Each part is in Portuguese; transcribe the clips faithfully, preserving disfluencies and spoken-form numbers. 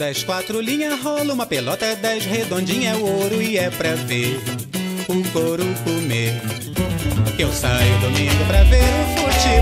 das quatro linhas rola uma pelota das redondinhas, é o ouro e é pra ver o couro comer. Eu saio domingo pra ver o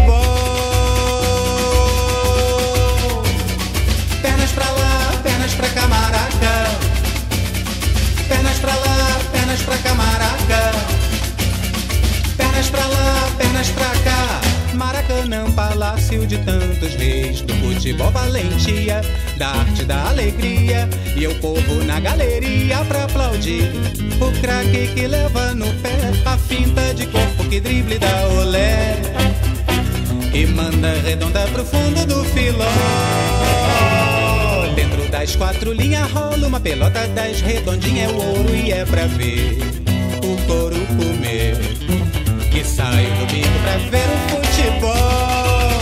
futebol. Pernas pra lá, pernas pra cá, maraca. Pernas pra lá, pernas pra cá, maraca. Pernas pra lá, pernas pra cá. Maracanã, palácio de tantos reis, do futebol valentia, da arte, da alegria, e o povo na galeria pra aplaudir o craque que leva no pé a finta de corpo que drible dá olé e manda redonda pro fundo do filó. Dentro das quatro linhas rola uma pelota das redondinhas, é o ouro e é pra ver o couro comer. Que saio domingo pra ver o futebol.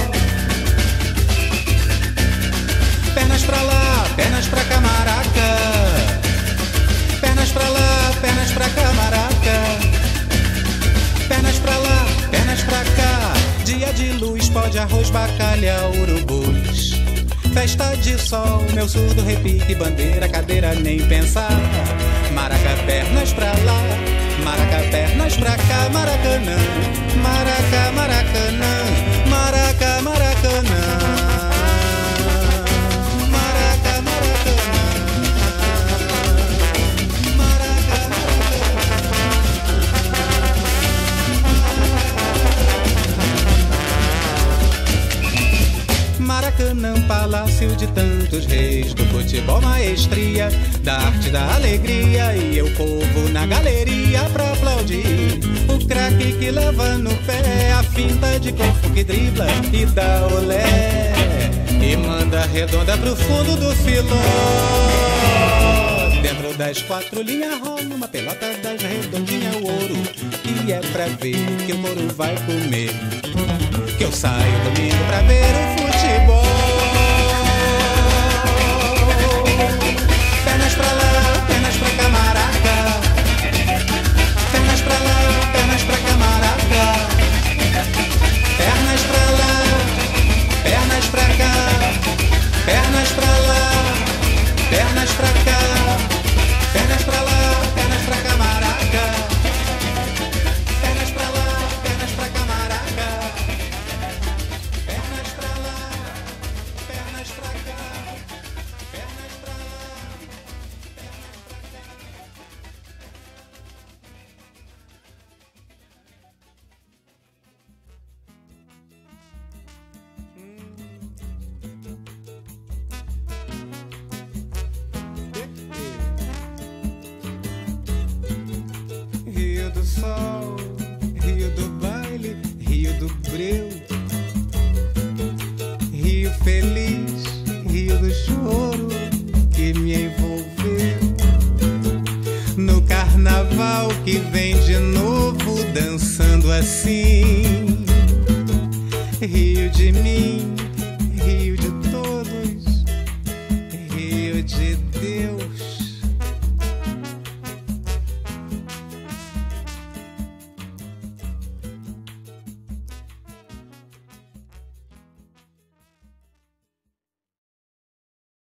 Pernas pra lá, pernas pra cá, maraca. Pernas pra lá, pernas pra cá, maraca. Pernas pra lá, pernas pra cá. Dia de luz, pó de arroz, bacalhau, urubus. Festa de sol, meu surdo repique, bandeira, cadeira, nem pensar. Maraca, pernas pra lá, maraca, pernas pra cá, Maracanã. Maraca, Maracanã, maraca, Maracanã. Maraca, Maracanã. Maraca, Maracanã. Maracanã, palácio de tantos reis, do futebol maestria, da arte, da alegria, e o povo na galeria pra aplaudir o craque que leva no pé a finta de corpo que dribla e dá olé e manda redonda pro fundo do filó. Dentro das quatro linhas rola uma pelota das redondinhas, o ouro, e é pra ver que o couro vai comer. Que eu saio domingo pra ver o futebol. Pernas pra lá, pernas pra cá, maraca. Pernas pra lá, pernas pra cá, maraca. Pernas pra lá, pernas pra cá. Pernas pra lá, pernas pra cá. Pernas pra lá, pernas pra cá, maraca. Pernas pra lá, pernas pra cá, maraca. Pernas pra lá, pernas pra cá. Pernas pra lá. Rio do sol, rio do baile, rio do breu, rio feliz, rio do choro que me envolveu. No carnaval que vem de novo dançando assim, rio de mim,